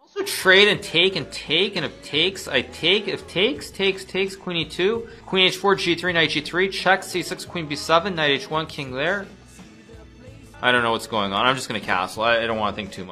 Also trade and take, and if takes, I take. If takes, queen e2, queen h4, g3, knight g3, check, c6, queen b7, knight h1, king there. I don't know what's going on. I'm just gonna castle. I don't want to think too much.